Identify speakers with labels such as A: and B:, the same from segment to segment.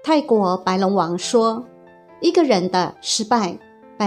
A: 泰国白龙王说，一个人的失败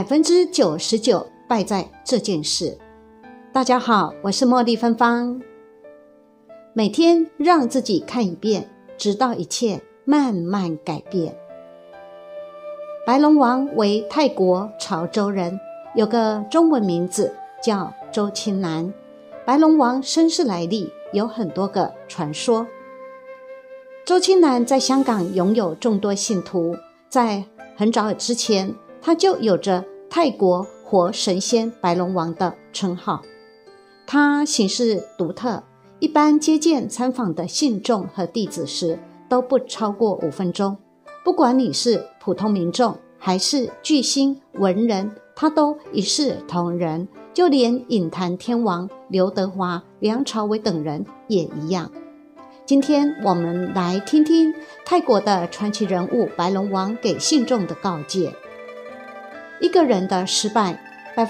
A: ，99%败在这件事。大家好，我是茉莉芬芳。每天让自己看一遍，直到一切慢慢改变。白龙王为泰国潮州人，有个中文名字叫周清南。白龙王身世来历有很多个传说。周清南在香港拥有众多信徒，在很早之前，他就有着泰国活神仙白龙王的称号。他行事独特，一般接见参访的信众和弟子时都不超过5分钟，不管你是普通民众还是巨星文人，他都一视同仁，就连影坛天王刘德华、梁朝伟等人也一样。今天我们来听听泰国的传奇人物白龙王给信众的告诫。一个人的失败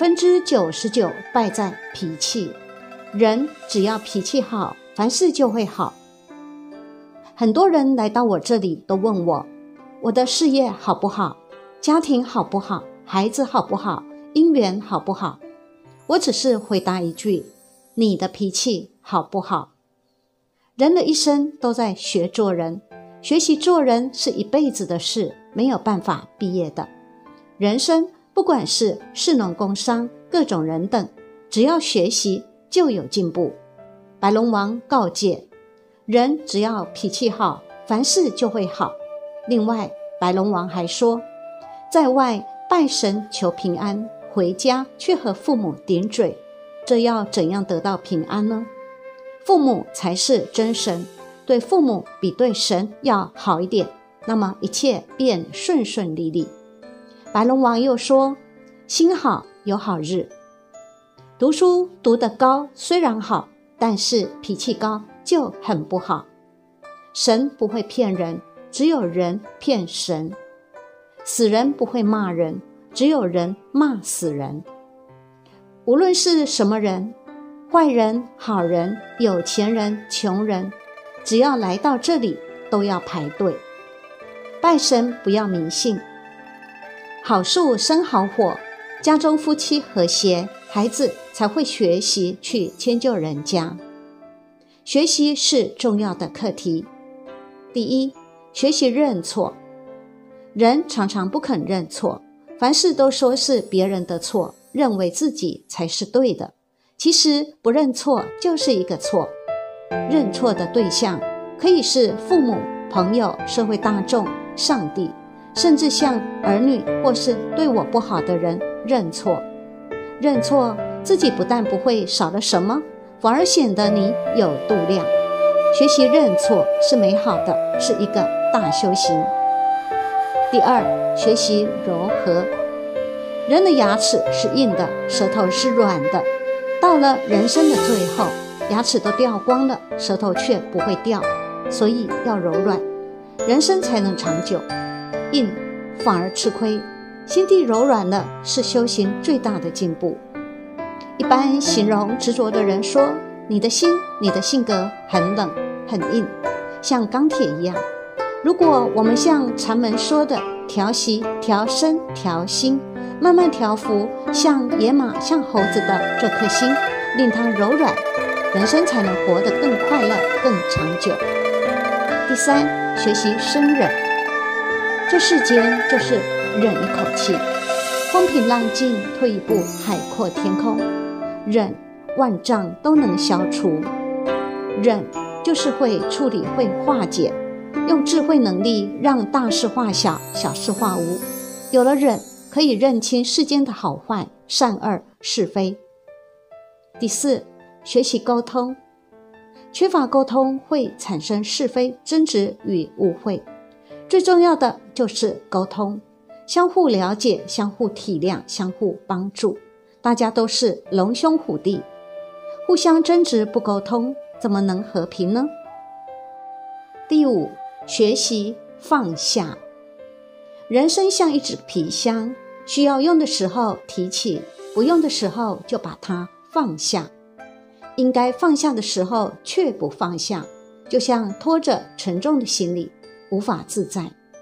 A: ，99%败在脾气。人只要脾气好，凡事就会好。很多人来到我这里都问我的事业好不好，家庭好不好，孩子好不好，姻缘好不好。我只是回答一句，你的脾气好不好？人的一生都在学做人，学习做人是一辈子的事，没有办法毕业的。人生不管是士农工商，各种人等，只要学习就有进步。白龙王告诫，人只要脾气好，凡事就会好。另外，白龙王还说，在外拜神求平安，回家却和父母顶嘴，这要怎样得到平安呢？父母才是真神，对父母比对神要好一点，那么一切便顺顺利利。白龙王又说，心好有好日。读书读得高虽然好，但是脾气高就很不好。神不会骗人，只有人骗神。死人不会骂人，只有人骂死人。无论是什么人，坏人、好人、有钱人、穷人，只要来到这里都要排队。拜神不要迷信。好树生好火，家中夫妻和谐，孩子才会学习去迁就人家。学习是重要的课题。第一，学习认错。人常常不肯认错，凡事都说是别人的错，认为自己才是对的。其实不认错就是一个错。认错的对象可以是父母、朋友、社会大众、上帝，甚至向儿女或是对我不好的人认错。认错自己不但不会少了什么，反而显得你有度量。学习认错是美好的，是一个大修行。第二，学习柔和。人的牙齿是硬的，舌头是软的。到了人生的最后，牙齿都掉光了，舌头却不会掉，所以要柔软，人生才能长久。硬反而吃亏，心地柔软了是修行最大的进步。一般形容执着的人说，你的心、你的性格很冷很硬，像钢铁一样。如果我们像禅门说的调息、调身、调心，慢慢调服像野马、像猴子的这颗心，令它柔软，人生才能活得更快乐、更长久。第三，学习生忍。这世间就是忍一口气，风平浪静，退一步海阔天空。忍，万障都能消除。忍就是会处理，会化解，用智慧能力让大事化小，小事化无。有了忍，可以认清世间的好坏、善恶、是非。第四，学习沟通。缺乏沟通会产生是非、争执与误会。最重要的就是沟通，相互了解，相互体谅，相互帮助。大家都是龙兄虎弟，互相争执不沟通，怎么能和平呢？第五，学习放下。人生像一只皮箱，需要用的时候提起，不用的时候就把它放下。应该放下的时候却不放下，就像拖着沉重的行李，无法自在。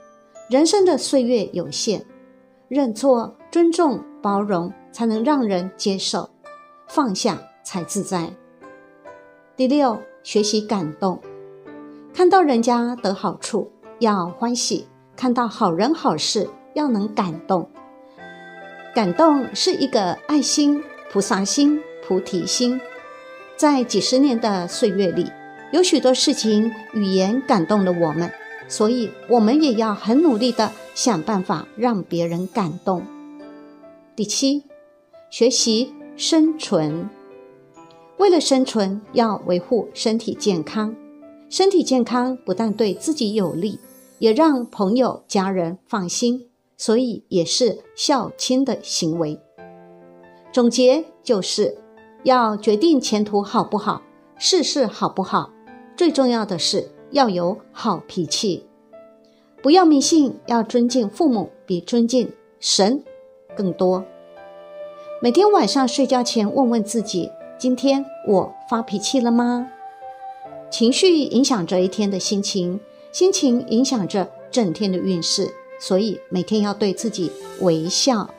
A: 人生的岁月有限，认错、尊重、包容才能让人接受，放下才自在。第六，学习感动。看到人家得好处，要欢喜；看到好人好事，要能感动。感动是一个爱心、菩萨心、菩提心。在几十年的岁月里，有许多事情语言感动了我们，所以我们也要很努力的想办法让别人感动。第七，学习生存。为了生存，要维护身体健康。身体健康不但对自己有利，也让朋友、家人放心，所以也是孝亲的行为。总结就是要决定前途好不好，事事好不好，最重要的是要有好脾气。不要迷信，要尊敬父母比尊敬神更多。每天晚上睡觉前问问自己，今天我发脾气了吗？情绪影响着一天的心情，心情影响着整天的运势，所以每天要对自己微笑。